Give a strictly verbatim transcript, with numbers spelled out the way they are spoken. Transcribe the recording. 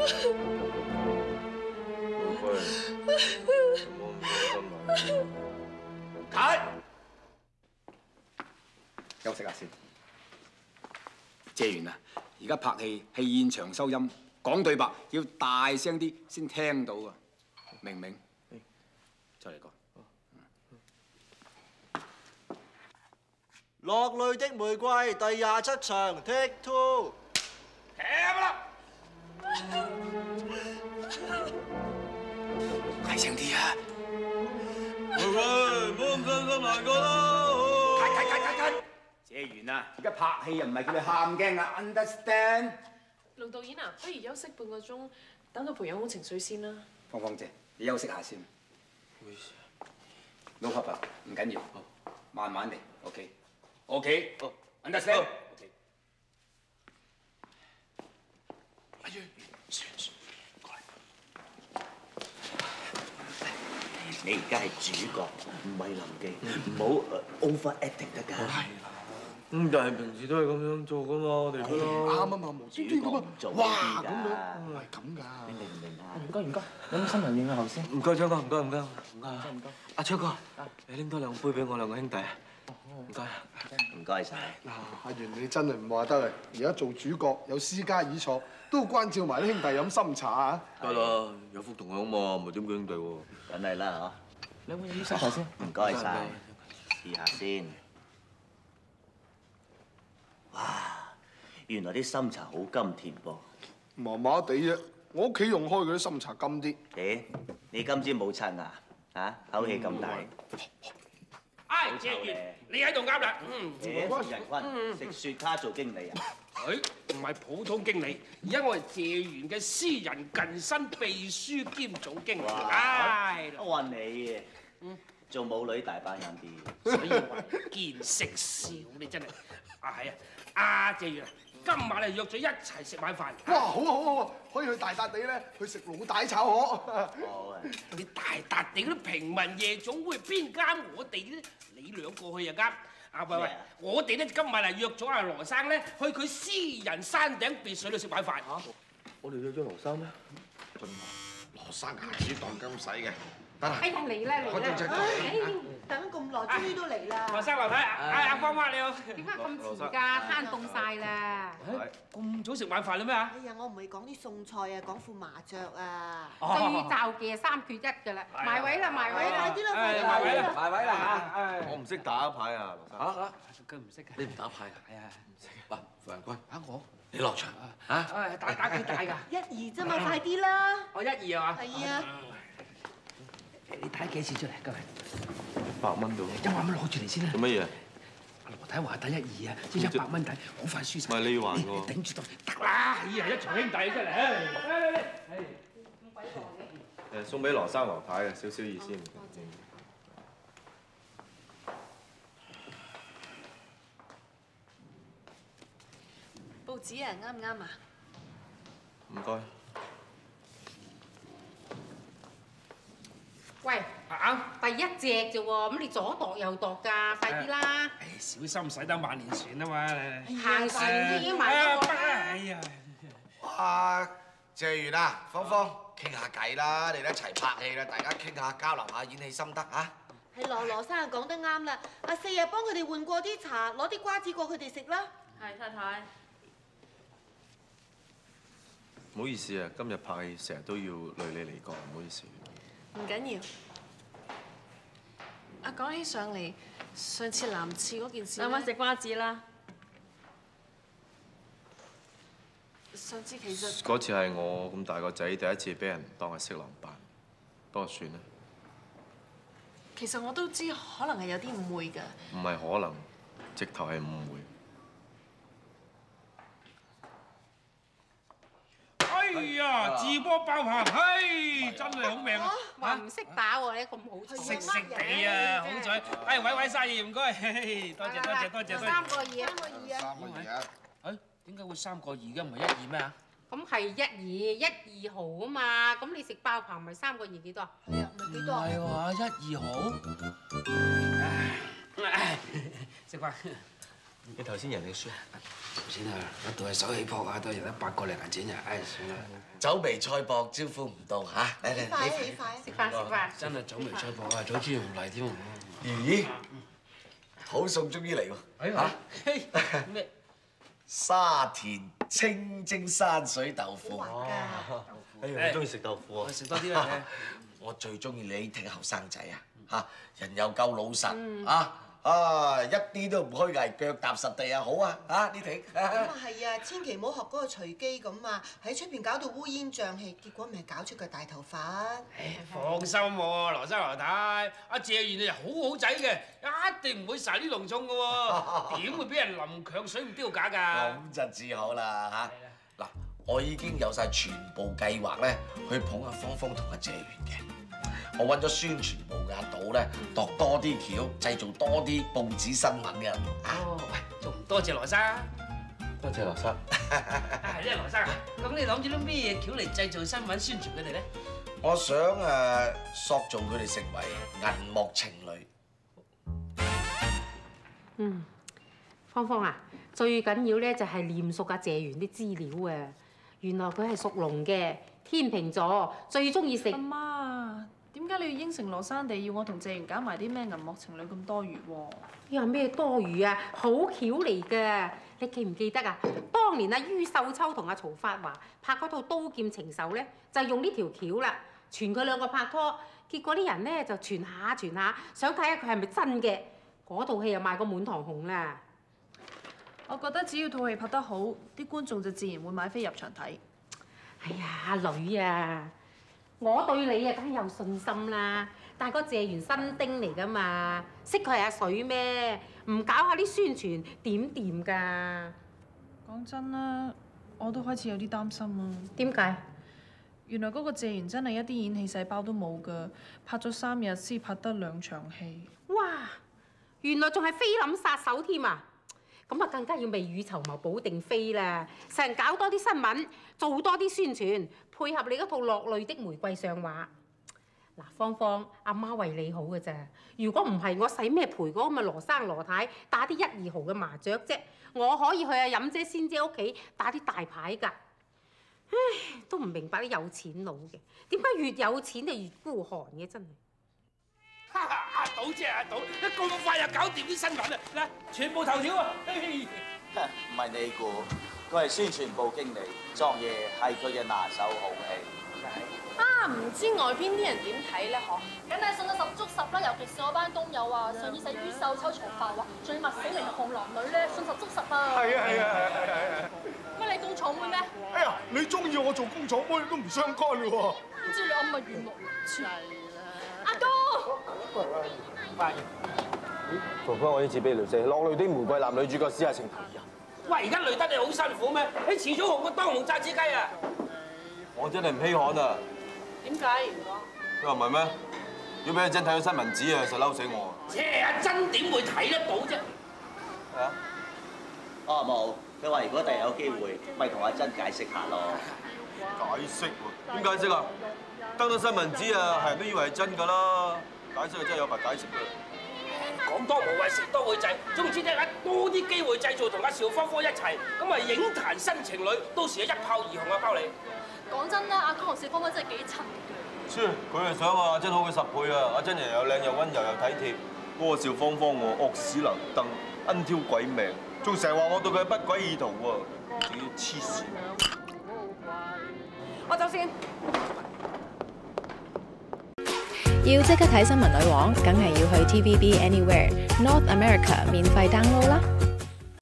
睇，休息下先。謝完啦，而家拍戲係現場收音，講對白要大聲啲先聽到啊，明唔明？再嚟講。 落淚的玫瑰第廿七場 ，take two。 停啦！大聲啲啊！ 喂喂，唔好咁傷心難過啦！ 咳咳咳咳咳！謝完啦，而家拍戲又唔係叫你喊驚啊 ，understand？ 龍導演啊，不如休息半個鐘，等佢培養好情緒先啦。 芳芳姐，你休息下先。 唔好意思。 No problem， 唔緊要，慢慢嚟 ，OK？OK？understand？ 阿月，過嚟。 你而家係主角，唔係臨記，唔好 over acting 得㗎。係啦。 咁但係平時都係咁樣做㗎嘛，我哋都啱啊嘛，無端端咁啊，哇咁樣，唔係咁㗎。 你明唔明啊？ 唔該唔該，有冇新人影啊？頭先。 唔該，昌哥，唔該唔該。 唔該唔該。 阿昌哥，你拎多兩杯俾我兩個兄弟啊！唔該， 唔該晒。 嗱，阿元你真係唔話得啊！而家做主角有私家椅坐，都關照埋啲兄弟飲深茶啊！ 得啦，有福同享嘛，唔係點叫兄弟喎？ 梗係啦嚇。 兩位飲茶先。 唔該晒，試下先。哇！原來啲深茶好甘甜噃。 麻麻地啫，我屋企用開嗰啲深茶甘啲。 誒，你今朝冇刷牙嚇，口氣咁大。 唉，謝元，你喺度啱啦。嗯。 謝仁君食雪茄做經理啊？ 誒，唔係普通經理，而家我係謝元嘅私人近身秘書兼總經理。唉， 我話你嘅，做母女大把眼啲。 所以話見識少，你真係。啊係啊，阿謝元，今晚係約咗一齊食晚飯。 哇，好啊好啊好啊，可以去大笪地咧去食老大炒河。 好啊！ 你大笪地嗰啲平民夜總會邊間我哋咧？你兩個去就啱。啊喂喂，我哋咧今晚係約咗阿羅生咧去佢私人山頂別墅度食晚飯。嚇！ 我哋約咗羅生咩？ 羅生下次當金使嘅。得啦。 哎呀，嚟啦嚟啦！哎，等咁耐，終於都嚟啦。 羅生羅太，哎阿芳媽你好。 點解咁遲㗎？攤凍晒啦！ 咁早食晚飯啦咩啊？ 哎呀，我唔係講啲餸菜啊，講副麻雀啊。 最就嘅三缺一㗎啦，埋位啦埋位啦，快啲啦快啲埋位啦埋位啦嚇！ 我唔識打牌啊，羅生。 嚇嚇，佢唔識㗎。 你唔打牌㗎？ 係啊，唔識。 嗱，傅仁君， 嚇我， 你落場啊！ 啊打打幾大㗎？ 一二啫嘛，快啲啦！ 我一二啊嘛。 係啊。 你睇幾錢出嚟？今日百蚊到。 一百蚊攞住嚟先啦。 做乜嘢？ 阿羅太話等一二啊，即係一百蚊睇，好快輸晒。 唔係你要還喎。 頂住到得啦！哎呀，一場兄弟出嚟，嚟嚟嚟， 咁鬼耐嘅。 誒，送俾羅生羅太嘅，少少意思。 報紙啊，啱唔啱啊？ 唔該。 喂， 啊第一隻啫喎，咁你左度右度㗎，快啲啦！ 誒，小心駛得萬年船啊嘛！ 行船已經買咗個啦。 哎呀！ 哇，謝元啊，芳芳，傾下偈啦，你哋一齊拍戲啦，大家傾下交流下演戲心得嚇。 係羅羅生啊，講得啱啦！阿四啊，幫佢哋換過啲茶，攞啲瓜子過佢哋食啦。 係太太。 唔好意思啊，今日拍戲成日都要累你嚟講，唔好意思。 唔緊要。啊，講起上嚟，上次男廁嗰件事咧， 啱啱食瓜子啦。 上次其實嗰次係我咁大個仔第一次俾人當係色狼扮，不過算啦。 其實我都知可能係有啲誤會㗎。 唔係可能，直頭係誤會。 哎呀，自波爆棚，嘿，真係好命啊！ 話唔識打喎，你咁好彩。 識識地啊，好彩！哎，位位生意唔該，多謝多謝多謝多謝。 三個二，三個二啊！ 三個二啊！ 誒，點解會三個二嘅？唔係一二咩啊？ 咁係一二一二毫啊嘛，咁你食爆棚咪三個二幾多啊？係啊，咪幾多啊？ 係話一二毫。唉，食飯。 你頭先贏定輸？ 先啊，一到係手起撲啊，都係得八個零銀錢啊！唉，算啦。 酒微菜薄，招呼唔到嚇。嚟嚟， 快起快，食飯食飯。 真係酒微菜薄啊，早知唔嚟添。 咦？好餸終於嚟喎！嚇咩？ 沙田清蒸山水豆腐。 哎呀，我中意食豆腐啊！ 食多啲啦。 我最中意你呢啲後生仔啊！嚇，人又夠老實啊！啊，一啲都唔虛偽，腳踏實地啊！好啊！啊，呢挺。 咁啊係啊，千祈唔好學嗰個隨機咁啊，喺出邊搞到烏煙瘴氣，結果咪搞出個大頭髮。 放心喎，羅生羅太，阿謝賢你係好好仔嘅，一定唔會撒啲濃重嘅喎，點會俾人淋強水唔丟架㗎？ 咁就至好啦嚇！嗱，我已經有晒全部計劃咧，去捧阿芳芳同阿謝賢嘅。我揾咗宣傳部嘅阿賭咧，度多啲橋，製造多啲報紙新聞嘅。 哦，喂，仲唔多謝羅生？ 多謝羅生。 係咧，羅生，咁你諗住啲咩橋嚟製造新聞宣傳佢哋咧？ 我想誒塑造佢哋成為銀幕情侶。 嗯，芳芳啊，最緊要咧就係念熟阿謝賢啲資料啊。原來佢係屬龍嘅，天秤座，最中意食。 阿媽，點解你要應承羅生地要我同謝賢搞埋啲咩銀幕情侶咁多餘喎？ 有咩多餘啊？好橋嚟㗎！你記唔記得啊？當年阿于秀秋同阿曹發華拍嗰套《刀劍情仇》咧，就用呢條橋啦，傳佢兩個拍拖。結果啲人咧就傳下傳下，想睇下佢係咪真嘅。嗰套戲又賣個滿堂紅啦。 我覺得只要套戲拍得好，啲觀眾就自然會買飛入場睇。 哎呀，阿女啊，我對你啊梗係有信心啦。但係個謝賢新丁嚟㗎嘛，識佢係阿水咩？唔搞下啲宣傳點掂㗎？ 講真啦，我都開始有啲擔心啊。 點解？ 原來嗰個謝賢真係一啲演戲細胞都冇㗎，拍咗三日先拍得兩場戲。 哇！原來仲係菲林殺手添啊！咁啊，更加要未雨綢繆保定飛啦！成日搞多啲新聞，做多啲宣傳，配合你嗰套落淚的玫瑰上畫。嗱，芳芳，阿媽為你好嘅咋？如果唔係，我使咩陪嗰個咪羅生羅太打啲一二毫嘅麻雀啫？我可以去阿飲姐仙姐屋企打啲大牌㗎。唉，都唔明白啲有錢佬嘅，點解越有錢就越孤寒嘅真係。 阿賭啫，阿賭，你咁快就搞掂啲新聞啊！嗱，全部頭條啊！ 唔係你估，佢係宣傳部經理，作嘢係佢嘅拿手好戲。 啊，唔知外邊啲人點睇咧？嗬，梗係信得十足十啦，尤其是我班工友啊，上次使於秀秋曹發華，最密死明嘅紅狼女咧，信十足十啊！ 係啊係啊係係係。 乜你工廠妹咩？ 哎呀，你中意我做工廠妹都唔相干嘅喎。 唔知你啱咪緣木無處。阿哥。 婆婆，我呢次俾你聊死，落淚的玫瑰男女主角施亞晴。 喂，而家累得你好辛苦咩？你遲早紅過當紅炸子雞啊！ 我真係唔稀罕啊！ 點解？ 佢話唔係咩？要俾阿珍睇到新聞紙啊，實嬲死我！ 切，阿珍點會睇得到啫？ 係啊。哦冇，佢話如果第日有機會，咪同阿珍解釋下咯。 解釋喎？點解釋啊？登到新聞紙啊，係人都以為係真㗎啦。解釋啊，真係有排解釋㗎。 講多無謂，食多會滯。總之咧，多啲機會製造同阿邵芳芳一齊，咁啊影壇新情侶，到時啊一炮而紅啊包你。 講真啦，阿哥同邵芳芳真係幾襯嘅。 切，佢係想啊，阿珍好佢十倍啊！阿珍人又靚又溫柔又體貼，嗰個邵芳芳喎惡屎能登，恩挑鬼命，仲成日話我對佢不軌意圖喎，仲要黐線。 我走先。 要即刻睇新聞女王，梗係要去 T V B Anywhere North America 免費 download 啦！